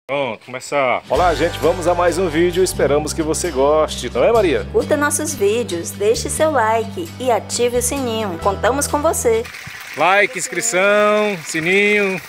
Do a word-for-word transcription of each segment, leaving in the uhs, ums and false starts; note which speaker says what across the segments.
Speaker 1: Pronto, começar. Olá, gente, vamos a mais um vídeo. Esperamos que você goste, não é, Maria?
Speaker 2: Curta nossos vídeos, deixe seu like e ative o sininho. Contamos com você.
Speaker 1: Like, inscrição, sininho.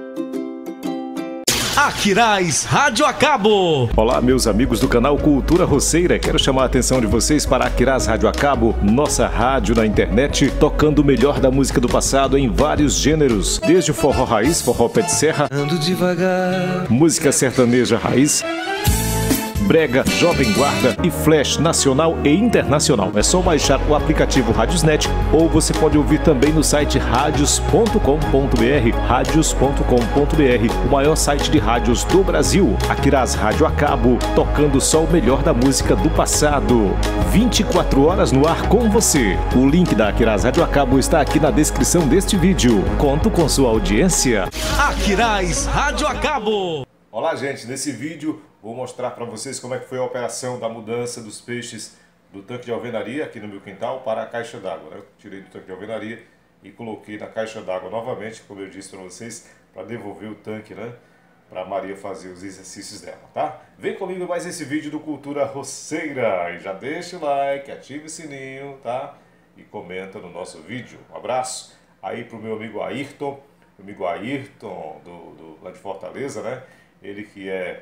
Speaker 3: Aquiraz Rádio a Cabo.
Speaker 4: Olá, meus amigos do canal Cultura Roceira. Quero chamar a atenção de vocês para a Aquiraz Rádio a Cabo, nossa rádio na internet, tocando o melhor da música do passado em vários gêneros, desde o forró raiz, forró pé de serra,
Speaker 3: Ando devagar,
Speaker 4: música sertaneja raiz, brega, jovem guarda e flash nacional e internacional. É só baixar o aplicativo Radiosnet ou você pode ouvir também no site radios ponto com ponto br, radios ponto com ponto br, o maior site de rádios do Brasil. Aquiraz Rádio a Cabo, tocando só o melhor da música do passado. vinte e quatro horas no ar com você. O link da Aquiraz Rádio a Cabo está aqui na descrição deste vídeo. Conto com sua audiência.
Speaker 3: Aquiraz Rádio a Cabo.
Speaker 1: Olá, gente, nesse vídeo vou mostrar para vocês como é que foi a operação da mudança dos peixes do tanque de alvenaria aqui no meu quintal para a caixa d'água, né? Eu tirei do tanque de alvenaria e coloquei na caixa d'água novamente, como eu disse para vocês, para devolver o tanque, né? Para a Maria fazer os exercícios dela, tá? Vem comigo mais esse vídeo do Cultura Roceira e já deixa o like, ativa o sininho, tá? E comenta no nosso vídeo. Um abraço aí pro meu amigo Ayrton, meu amigo Ayrton do, do, lá de Fortaleza, né? Ele que é,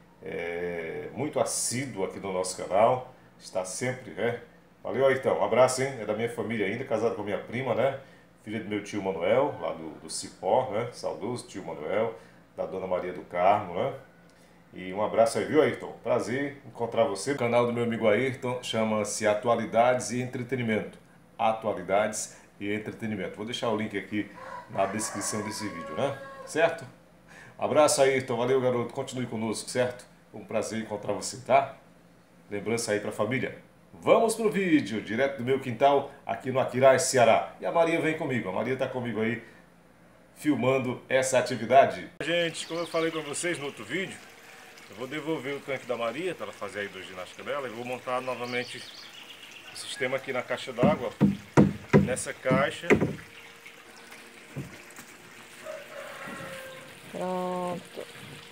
Speaker 1: é muito assíduo aqui no nosso canal, está sempre, né? Valeu, Ayrton, um abraço, hein? É da minha família ainda, casado com a minha prima, né? Filha do meu tio Manuel, lá do, do Cipó, né? Saudoso tio Manuel, da dona Maria do Carmo, né? E um abraço aí, viu, Ayrton? Prazer encontrar você. O canal do meu amigo Ayrton chama-se Atualidades e Entretenimento. Atualidades e Entretenimento. Vou deixar o link aqui na descrição desse vídeo, né? Certo? Abraço aí, Ayrton. Valeu, garoto. Continue conosco, certo? Um prazer encontrar você, tá? Lembrança aí pra família. Vamos pro vídeo, direto do meu quintal, aqui no Aquiraz, Ceará. E a Maria vem comigo. A Maria tá comigo aí, filmando essa atividade. Gente, como eu falei pra vocês no outro vídeo, eu vou devolver o tanque da Maria, para ela fazer a hidroginástica dela, e vou montar novamente o sistema aqui na caixa d'água, nessa caixa.
Speaker 2: Pronto.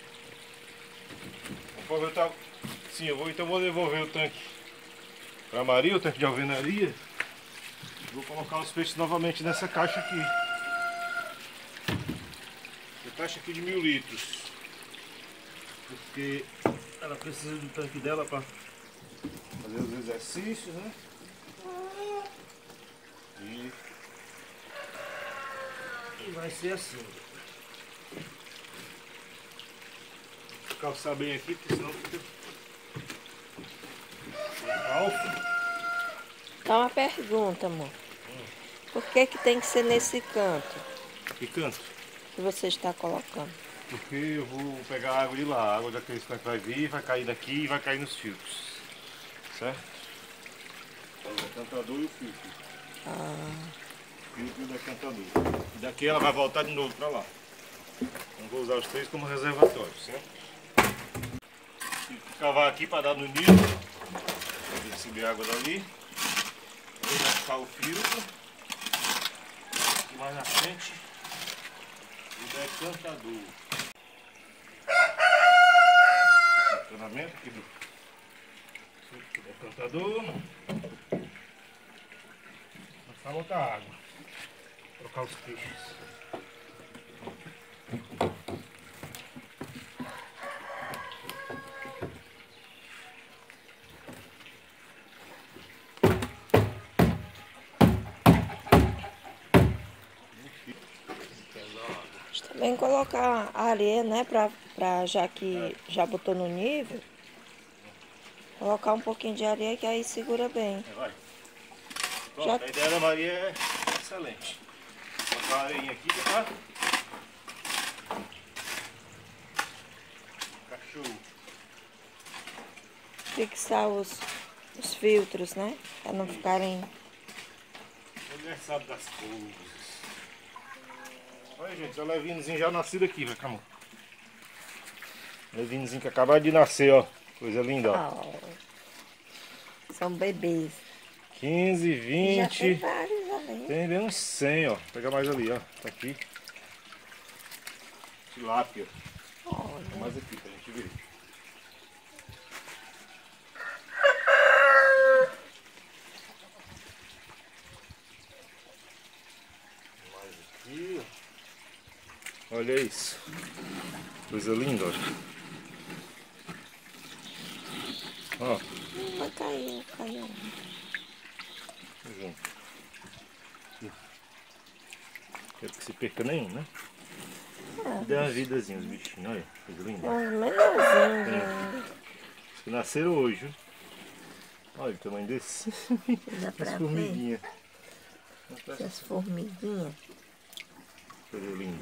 Speaker 1: Vou aproveitar. Sim, eu vou, então vou devolver o tanque para Maria, o tanque de alvenaria. Vou colocar os peixes novamente nessa caixa aqui. Essa caixa aqui de mil litros. Porque ela precisa do tanque dela para fazer os exercícios, né? E, e vai ser assim. Calçar bem aqui, porque senão fica alto.
Speaker 2: Tá uma pergunta, amor. Hum. Por que que tem que ser nesse canto
Speaker 1: Que canto?
Speaker 2: que você está colocando?
Speaker 1: Porque eu vou pegar a água de lá, a água daquele tanque vai vir, vai cair daqui e vai cair nos filtros. Certo? O decantador e o filtro.
Speaker 2: Ah.
Speaker 1: O filtro e o decantador. E daqui ela vai voltar de novo para lá. Então vou usar os três como reservatório, certo? Cavar aqui para dar no nível, para receber água dali. Aí vai ficar o filtro. Aqui mais na frente, o decantador. Funcionamento aqui do, do decantador. Vai botar água. Trocar os peixes.
Speaker 2: Também colocar a areia, né? Pra, pra, já que já botou no nível, colocar um pouquinho de areia que aí segura bem.
Speaker 1: É, vai. Pronto,
Speaker 2: Já...
Speaker 1: a ideia da Maria é excelente. Colocar a areinha aqui, tá? Cachorro.
Speaker 2: Fixar os, os filtros, né? Pra não ficarem...
Speaker 1: Ele sabe das coisas. Olha, gente, o Levinozinho já nascido aqui, vai, calma. Levinozinho que acabou de nascer, ó. Coisa linda, ó.
Speaker 2: Oh, são bebês.
Speaker 1: quinze, vinte.
Speaker 2: Já tem vários ali.
Speaker 1: Tem bem uns cem, ó. Vou pegar mais ali, ó. Tá aqui. Tilápia.
Speaker 2: Olha.
Speaker 1: Mais aqui, peraí. Olha isso. Coisa linda, ó. Ó.
Speaker 2: Vai cair, caiu.
Speaker 1: Junto. Quero que se perca nenhum, né?
Speaker 2: É.
Speaker 1: Deu uma vidazinha os bichinhos, olha. Coisa linda.
Speaker 2: É uns melhorzinhos. né?
Speaker 1: Que nasceram hoje, viu? Olha o tamanho desse.
Speaker 2: Dá pra
Speaker 1: As
Speaker 2: ver
Speaker 1: formiguinhas.
Speaker 2: essas formiguinhas.
Speaker 1: Coisa linda.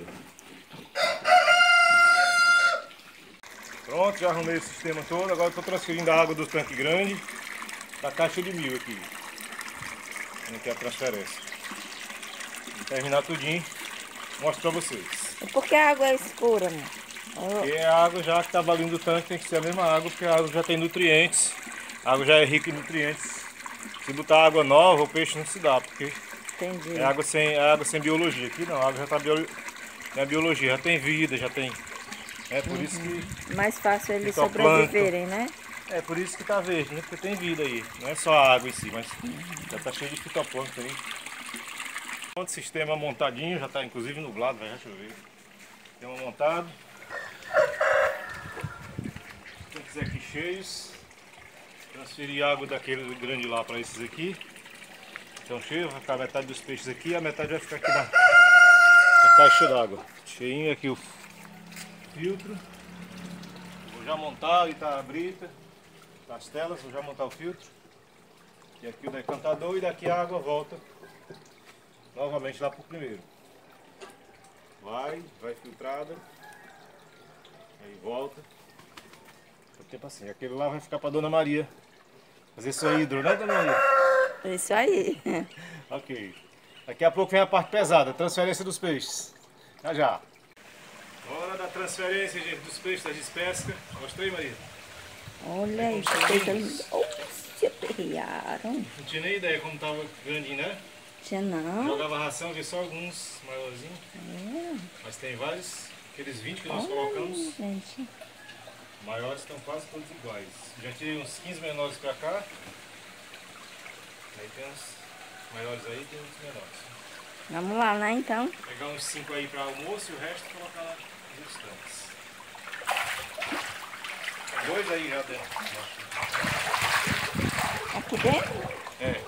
Speaker 1: Pronto, já arrumei o sistema todo. Agora estou transferindo a água do tanque grande da caixa de mil aqui. Aqui é a transferência. Vou terminar tudinho, mostro pra vocês.
Speaker 2: E por que a água é escura, amor?
Speaker 1: Porque a água já que está valendo do tanque tem que ser a mesma água, porque a água já tem nutrientes. A água já é rica em nutrientes. Se botar água nova, o peixe não se dá, porque
Speaker 2: Entendi.
Speaker 1: é água sem, é água sem biologia. Aqui não, a água já está bio, na biologia, já tem vida, já tem. É por uhum. isso que.
Speaker 2: Mais fácil eles
Speaker 1: fitoplâncton.
Speaker 2: sobreviverem, né?
Speaker 1: É por isso que está verde, né? Porque tem vida aí. Não é só a água em si, mas já está cheio de fitoplâncton aí. O sistema montadinho, já está inclusive nublado, vai já chover. Sistema montado. Tanques aqui cheios. Transferir água daquele grande lá para esses aqui. Estão cheios, vai ficar metade dos peixes aqui e a metade vai ficar aqui na, na caixa d'água. Cheinho aqui o filtro. Vou já montar, ali está a brita, as telas, vou já montar o filtro. E aqui o decantador e daqui a água volta novamente lá pro primeiro. Vai, vai filtrada. Aí volta. Tempo assim. Aquele lá vai ficar pra Dona Maria fazer sua hidro, né, Dona Maria?
Speaker 2: Isso aí.
Speaker 1: Ok. Daqui a pouco vem a parte pesada, transferência dos peixes. Já já. Hora da transferência, gente, dos peixes da despesca. Mostrei, Maria?
Speaker 2: Olha aí, que coisa linda. Oh, se aperrearam.
Speaker 1: Não tinha nem ideia como tava grandinho, né?
Speaker 2: Tinha não.
Speaker 1: Jogava ração, vi só alguns maiorzinhos. É. Mas tem vários, aqueles vinte que nós
Speaker 2: Olha,
Speaker 1: colocamos.
Speaker 2: gente.
Speaker 1: Maiores estão quase todos iguais. Já tirei uns quinze menores pra cá. Aí tem uns maiores aí, tem uns menores.
Speaker 2: Vamos lá, né, então?
Speaker 1: Vou pegar uns cinco aí para almoço e o resto colocar lá nos tanques. Tem dois aí já dentro.
Speaker 2: Aqui dentro?
Speaker 1: É.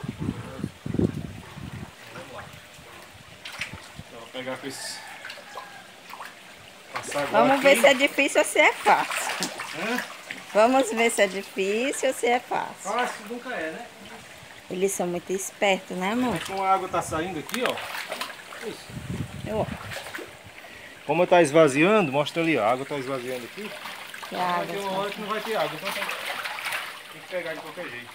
Speaker 1: Vamos lá. Então, vou pegar com esse... Passar agora
Speaker 2: Vamos
Speaker 1: aqui.
Speaker 2: ver se é difícil ou se é fácil.
Speaker 1: Hã?
Speaker 2: Vamos ver se é difícil ou se é fácil.
Speaker 1: Fácil nunca é, né?
Speaker 2: Eles são muito espertos, né, amor?
Speaker 1: Mas como a água tá saindo aqui, ó. Isso.
Speaker 2: Eu,
Speaker 1: Como tá esvaziando, mostra ali, ó. A água tá esvaziando aqui.
Speaker 2: que a
Speaker 1: Vai
Speaker 2: água
Speaker 1: ter uma hora que não vai ter água, então tem, tem que pegar de qualquer jeito.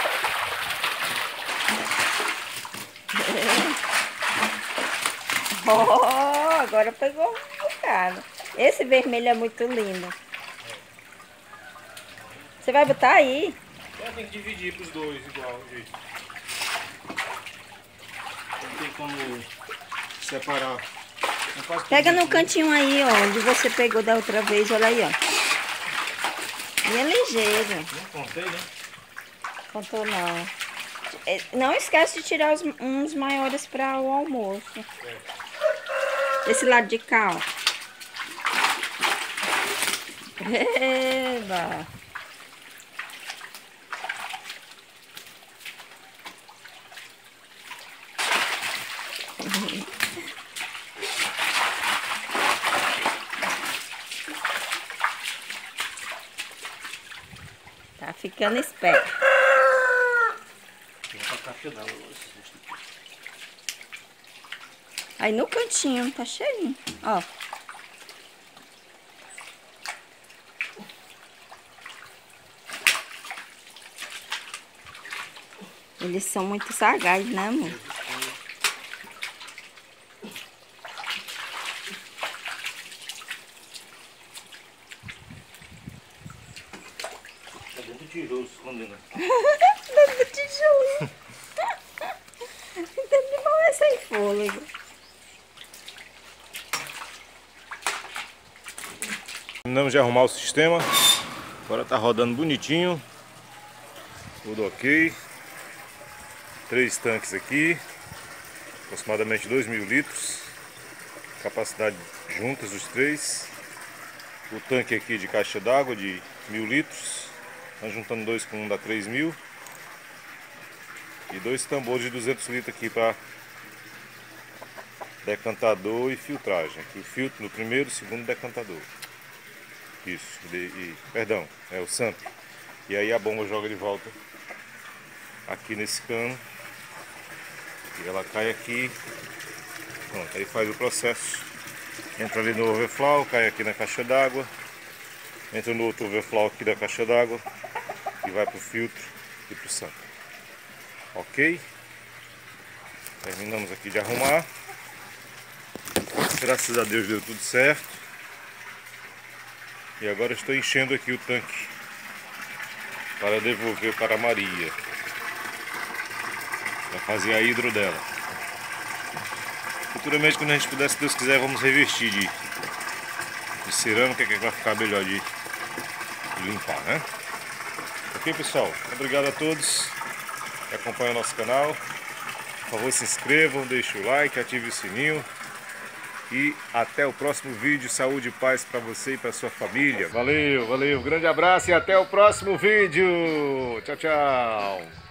Speaker 2: Oh, agora pegou um bocado. Esse vermelho é muito lindo. Você vai botar aí?
Speaker 1: É, tem que dividir pros dois igual, gente. Não tem como separar. Não faz
Speaker 2: Pega no
Speaker 1: tudo
Speaker 2: cantinho aí, ó, onde você pegou da outra vez, olha aí, ó. E é ligeiro.
Speaker 1: Não contei, né?
Speaker 2: Contou não. É, não esquece de tirar os, uns maiores para o almoço. Esse lado de cá, ó. Eba! Tá ficando esperto. Aí no cantinho, tá cheinho, ó. Eles são muito sagazes, né, amor?
Speaker 1: Tá dentro do tijolo escondendo.
Speaker 2: Dentro do tijolo. Dentro de mal é sem fôlego.
Speaker 1: Terminamos de arrumar o sistema. Agora tá rodando bonitinho. Tudo ok. Três tanques aqui. Aproximadamente dois mil litros. Capacidade juntas os três. O tanque aqui de caixa d'água de mil litros. Nós juntando dois com um dá três mil. E dois tambores de duzentos litros aqui para decantador e filtragem. Aqui o filtro no primeiro, segundo decantador. Isso, de, e, perdão, é o samp. E aí a bomba joga de volta aqui nesse cano. E ela cai aqui. Pronto, aí faz o processo. Entra ali no overflow, cai aqui na caixa d'água. Entra no outro overflow aqui da caixa d'água. E vai para o filtro e para o samp. Ok? Terminamos aqui de arrumar. Graças a Deus deu tudo certo. E agora estou enchendo aqui o tanque para devolver para a Maria, para fazer a hidro dela. Futuramente, quando a gente puder, se Deus quiser, vamos revestir de, de cerâmica, que vai ficar melhor de, de limpar, né? Ok, pessoal? Obrigado a todos que acompanham o nosso canal. Por favor, se inscrevam, deixem o like, ative o sininho. E até o próximo vídeo. Saúde e paz para você e para sua família. Valeu, valeu. Grande abraço e até o próximo vídeo. Tchau, tchau.